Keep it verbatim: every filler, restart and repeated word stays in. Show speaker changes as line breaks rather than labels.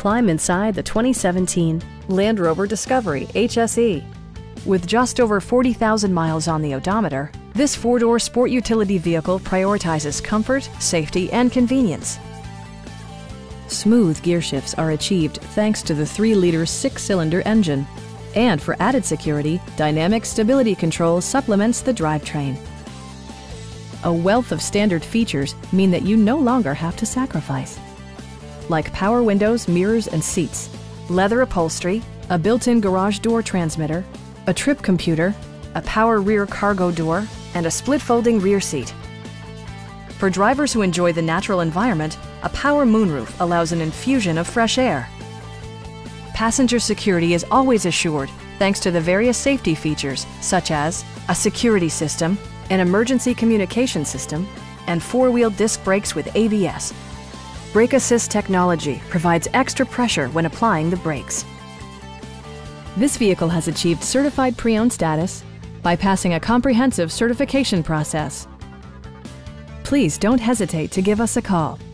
Climb inside the twenty seventeen Land Rover Discovery H S E. With just over forty thousand miles on the odometer, this four-door sport utility vehicle prioritizes comfort, safety, and convenience. Smooth gear shifts are achieved thanks to the three liter six-cylinder engine. And for added security, dynamic stability control supplements the drivetrain. A wealth of standard features mean that you no longer have to sacrifice, like power windows, mirrors, and seats, leather upholstery, a built-in garage door transmitter, a trip computer, a power rear cargo door, and a split folding rear seat. For drivers who enjoy the natural environment, a power moonroof allows an infusion of fresh air. Passenger security is always assured thanks to the various safety features such as a security system, an emergency communication system, and four-wheel disc brakes with A B S. Brake Assist technology provides extra pressure when applying the brakes. This vehicle has achieved certified pre-owned status by passing a comprehensive certification process. Please don't hesitate to give us a call.